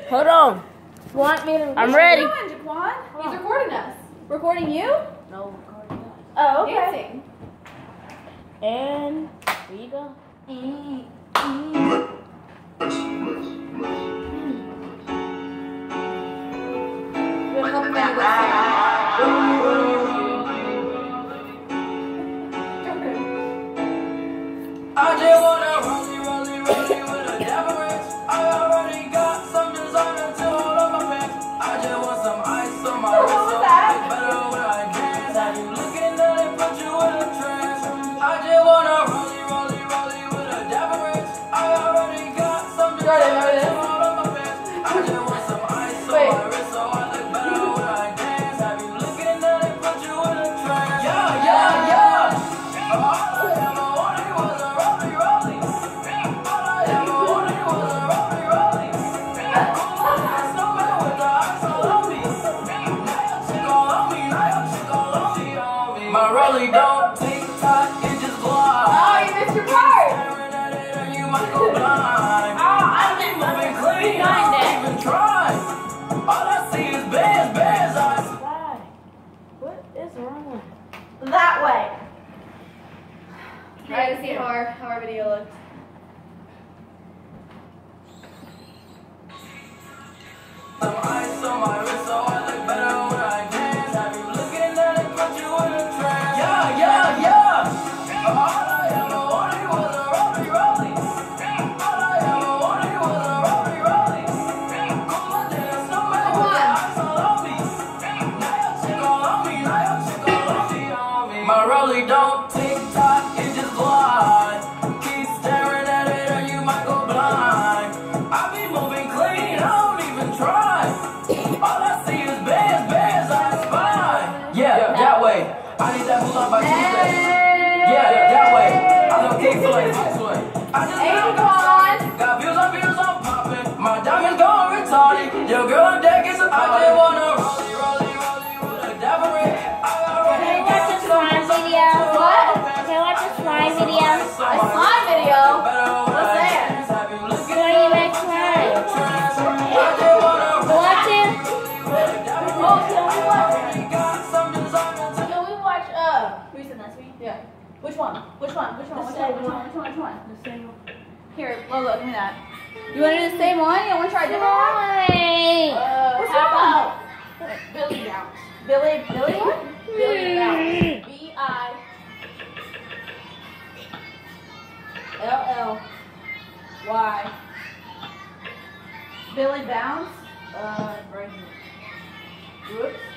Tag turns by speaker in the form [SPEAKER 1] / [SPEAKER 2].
[SPEAKER 1] Hold on.
[SPEAKER 2] Want me to?
[SPEAKER 1] I'm ready.
[SPEAKER 3] What are you doing, Jaquan? He's recording us. Recording you?
[SPEAKER 1] No, recording us.
[SPEAKER 3] Oh, okay. Dancing.
[SPEAKER 1] And here you go.
[SPEAKER 4] I just wanna rollie with a devil wrench. I already got some designer to hold up my pants. I just want some ice on my wrist, so I look better when I dance. Have you looking at it, put you in a trance. I just wanna rollie with a devil wrench. I already got some designer to hold up my pants. I just want some ice on my wrist, so I look better when I dance. Have you looking at it, put you in a trance. Yeah. All I ever wanted was a rollie. All I ever wanted was a rollie. Snowman with the ice all on me. Now your chick all on me. My rollie don't tick-tock, it just glide.
[SPEAKER 3] Oh, you missed your part.
[SPEAKER 4] Staring at it and you might go blind.
[SPEAKER 3] Oh,
[SPEAKER 4] I be moving clean, I don't even try. All I see is bears.
[SPEAKER 1] Why? What is wrong?
[SPEAKER 3] that way. Try to see how our video looked.
[SPEAKER 4] Some ice on my wrist, so I look better when I dance. Have you looking at it, put you in a trance. Yeah. All I ever wanted was a rollie. All I ever wanted was a rollie. Cooler than a snowman with the ice all on me. Now your chick all on me. My rollie don't tick-tock, it just glide. Keep staring at it or you might go blind. I be moving clean, I don't even try. All I see is bears, I spy. Yeah, that way. I need that moolah by Tuesday. Yeah, that way. I don't kick for like this way. I just got views on poppin'. My diamonds going retarded. Your girl deck is a party. I just wanna rollie with a devil ring. I already got
[SPEAKER 2] Watch a slime video.
[SPEAKER 3] What?
[SPEAKER 2] Can I watch a slime video?
[SPEAKER 3] A slime video? What's that?
[SPEAKER 2] Why you make slime? Watch it.
[SPEAKER 3] Oh, can we watch, who said that to me? Yeah. Which one? Which one? Here, Lola, give me that. You want to do the same one? You want to try a different one?
[SPEAKER 2] Why?
[SPEAKER 3] How about Billy Bounce? Billy what? Billy Bounce. B-I-L-L-Y. Billy Bounce? Right here. Whoops.